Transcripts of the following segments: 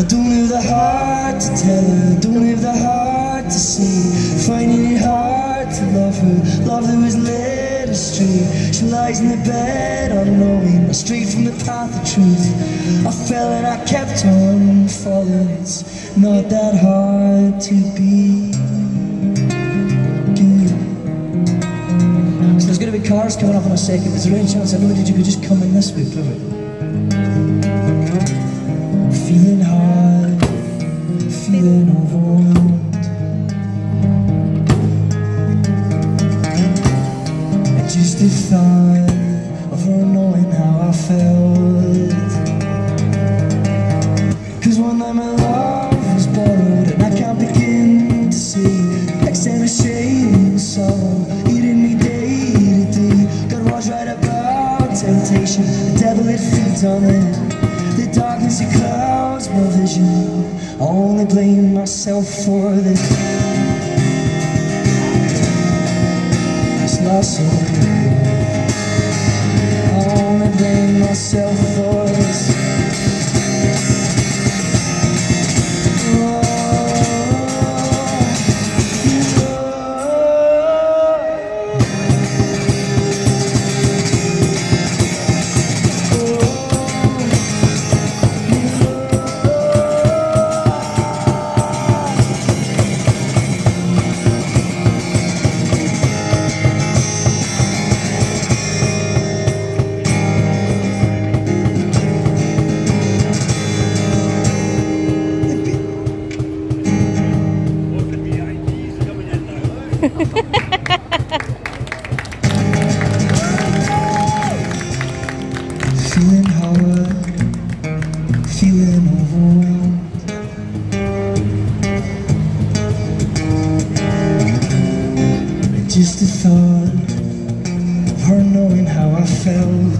don't have the heart to tell her, don't have the heart to see. Finding it hard to love her, love that was led astray. She lies in the bed unknowing, straight from the path of truth. I fell and I kept on falling. It's not that hard to be good. So there's going to be cars coming up in a second. Is there any chance everybody you could just come in this way? Perfect. Feeling hard, feeling overwhelmed. And just the thought of her knowing how I felt. Cause one night my love was borrowed, and I can't begin to see X and a shame and sorrow eating me day to day. God was right about temptation, the devil it feeds on it. The darkness it clouds my vision. I only blame myself for this loss of you. I only blame myself for this. Feeling hard, feeling overwhelmed. Just the thought of her knowing how I felt.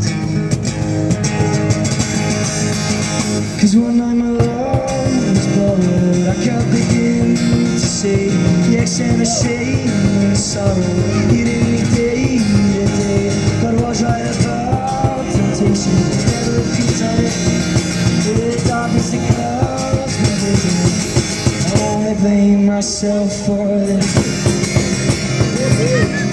Cause one night my love was borrowed. I can't begin to say the X and a shame and sorrow eating me day to day. God was right about temptation, never repeats on it. The darkness that clouds my vision. I only blame myself for this.